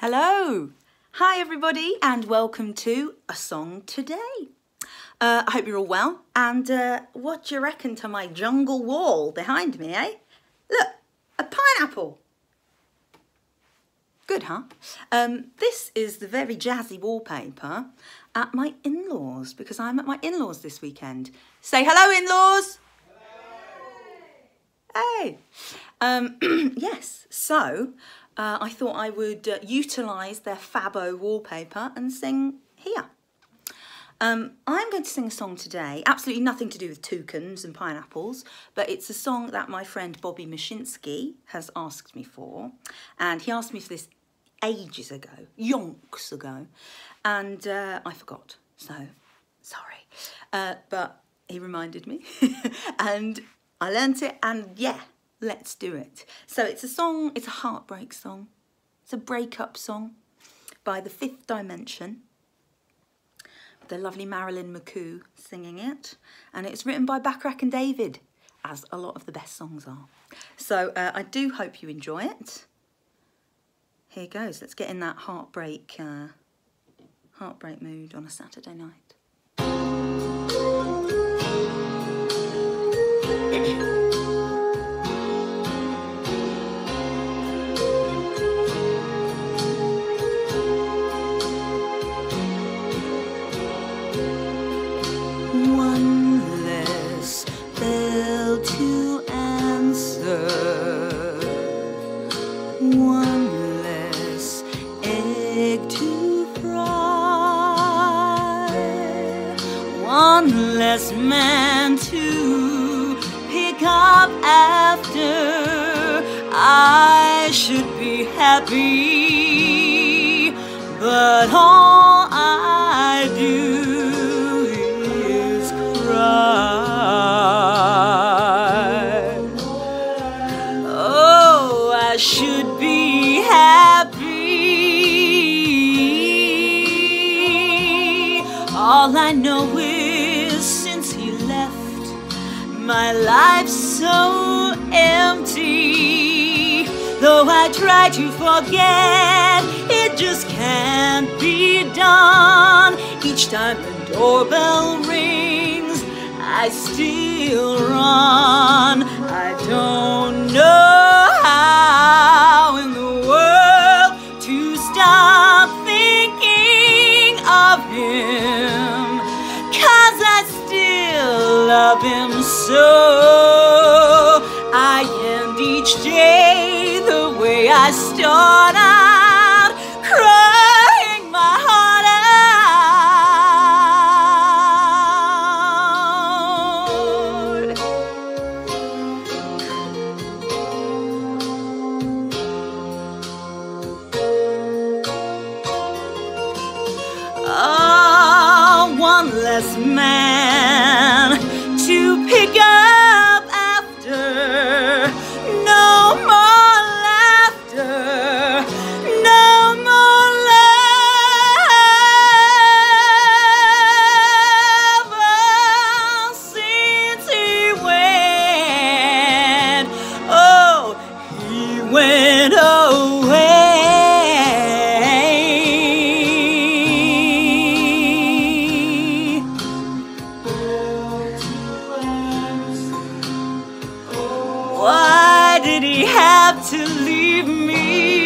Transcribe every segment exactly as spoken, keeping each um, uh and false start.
Hello! Hi everybody and welcome to A Song Today. Uh, I hope you're all well, and uh, what do you reckon to my jungle wall behind me, eh? Look, a pineapple! Good, huh? Um, this is the very jazzy wallpaper at my in-laws, because I'm at my in-laws this weekend. Say hello, in-laws! Hey! Um, yes, so uh, I thought I would uh, utilise their Fabo wallpaper and sing here. Um, I'm going to sing a song today, absolutely nothing to do with toucans and pineapples, but it's a song that my friend Bobby Mashinsky has asked me for, and he asked me for this ages ago, yonks ago, and uh, I forgot, so sorry, uh, but he reminded me, and I learnt it, and yeah, let's do it. So it's a song, it's a heartbreak song, it's a breakup song by The Fifth Dimension, the lovely Marilyn McCoo singing it, and it's written by Bacharach and David, as a lot of the best songs are. So uh, I do hope you enjoy it. Here goes. Let's get in that heartbreak, uh, heartbreak mood on a Saturday night. One less egg to fry, one less man to pick up after. I should be happy, but all I do is cry. Oh, I should be happy. All I know is since he left, my life's so empty. Though I try to forget, it just can't be done. Each time the doorbell rings, I still run. I don't know how in the world to stop thinking of him, 'cause I still love him so. I end each day the way I start out, crying my heart out. Oh, one less man to pick up after. No more laughter, no more love. Oh, since he went, oh, he went away. Why did he have to leave me?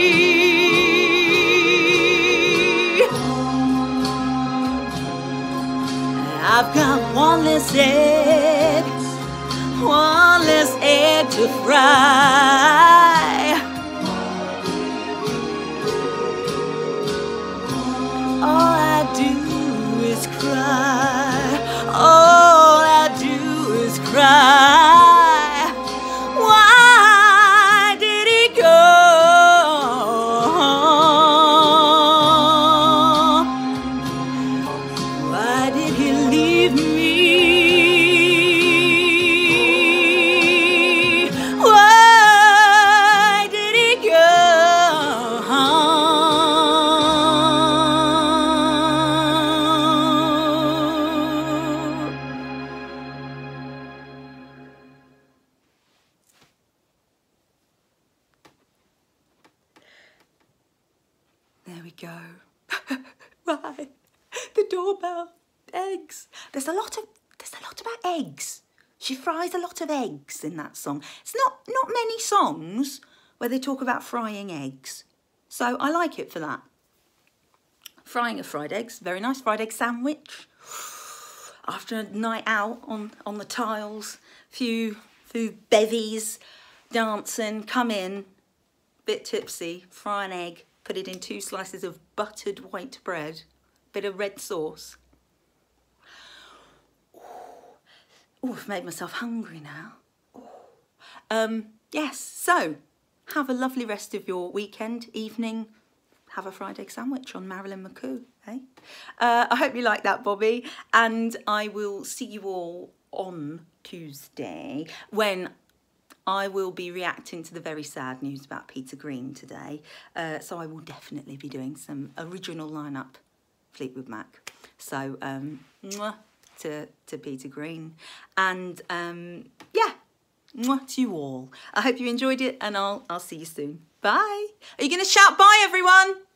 I've got one less egg, one less egg to fry. All I do is cry. All I do is cry. Why did he go? Why did he leave me? Whoa. There we go. Right. The doorbell. Eggs. There's a lot of there's a lot about eggs. She fries a lot of eggs in that song. It's not not many songs where they talk about frying eggs. So I like it for that. Frying of fried eggs, very nice. Fried egg sandwich. After a night out on, on the tiles, few few bevies, dancing, come in, bit tipsy, fry an egg, put it in two slices of buttered white bread, bit of red sauce. Oh, I've made myself hungry now. Ooh. Um, yes, so have a lovely rest of your weekend, evening. Have a fried egg sandwich on Marilyn McCoo, eh? Uh, I hope you like that, Bobby. And I will see you all on Tuesday when I will be reacting to the very sad news about Peter Green today. Uh, so I will definitely be doing some original lineup Fleetwood Mac. So, um, mwah to, to Peter Green. And, um, yeah, mwah to you all. I hope you enjoyed it, and I'll, I'll see you soon. Bye. Are you going to shout bye, everyone?